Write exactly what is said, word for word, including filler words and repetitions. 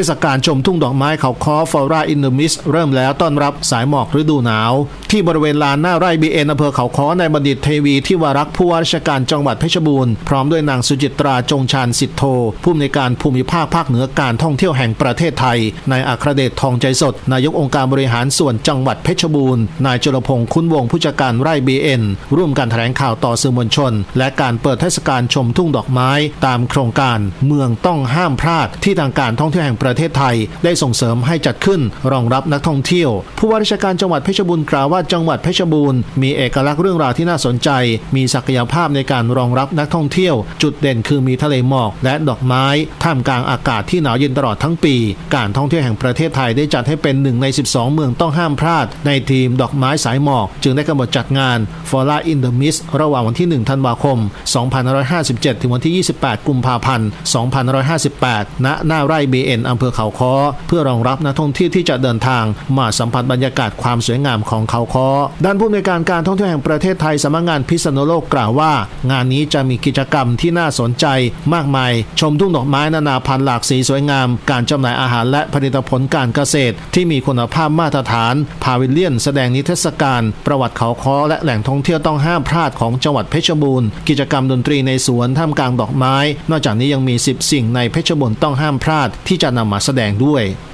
ศกาลชมทุ่งดอกไม้เขาค้อ Flora in the Mist เริ่มแล้วต้อนรับสายหมอกฤดูหนาวที่บริเวณลานหน้าไร่ บี เอ็น อำเภอเขาค้อในบัณฑิตเทวีที่วารักษ์ผู้ว่าราชการจังหวัดเพชรบูรณ์พร้อมด้วยนางสุจิตราจงชาญสิทธโธผู้อำนวยการภูมิภาคภาคเหนือการท่องเที่ยวแห่งประเทศไทยนายอัครเดชทองใจสดนายกองค์การบริหารส่วนจังหวัดเพชรบูรณ์นายจุลพงษ์คุ้นวงผู้จัดการไร่ บี เอ็น ร่วมกันแถลงข่าวต่อสื่อมวลชนและการเปิดเทศกาลชมทุ่งดอกไม้ตามโครงการเมืองต้องห้ามพลาดที่ทางการท่องเที่ยวแห่งประเทศไทยได้ส่งเสริมให้จัดขึ้นรองรับนักท่องเที่ยวผู้ว่าราชการจังหวัดเพชรบูรณ์กล่าวว่าจังหวัดเพชรบูรณ์มีเอกลักษณ์เรื่องราวที่น่าสนใจมีศักยภาพในการรองรับนักท่องเที่ยวจุดเด่นคือมีทะเลหมอกและดอกไม้ท่ามกลางอากาศที่หนาวเย็นตลอดทั้งปีการท่องเที่ยวแห่งประเทศไทยได้จัดให้เป็นหนึ่งในสิบสองเมืองต้องห้ามพลาดในทีมดอกไม้สายหมอกจึงได้กำหนดจัดงาน Flora in the Mist ระหว่างวันที่หนึ่งธันวาคมสองพันห้าร้อยห้าสิบเจ็ดถึงวันที่ยี่สิบแปดกุมภาพันธ์สองพันห้าร้อยห้าสิบแปดณหน้าไร่ บี เอ็น อำเภอเขาค้อเพื่อรองรับนักท่องเที่ยวที่จะเดินทางมาสัมผัสบรรยากาศความสวยงามของเขาค้อด้านผู้อำนวยการการท่องเที่ยวแห่งประเทศไทยสำนักงานพิษณุโลกกล่าวว่างานนี้จะมีกิจกรรมที่น่าสนใจมากมายชมทุ่งดอกไม้นานาพันธุ์หลากสีสวยงามการจำหน่ายอาหารและผลิตผลการเกษตรที่มีคุณภาพมาตรฐานพาวิลเลียนแสดงนิทรรศการประวัติเขาค้อและแหล่งท่องเที่ยวต้องห้ามพลาดของจังหวัดเพชรบูรณ์กิจกรรมดนตรีในสวนท่ามกลางดอกไม้นอกจากนี้ยังมีสิบสิ่งในเพชรบูรณ์ต้องห้ามพลาดที่จะนำมาแสดงด้วย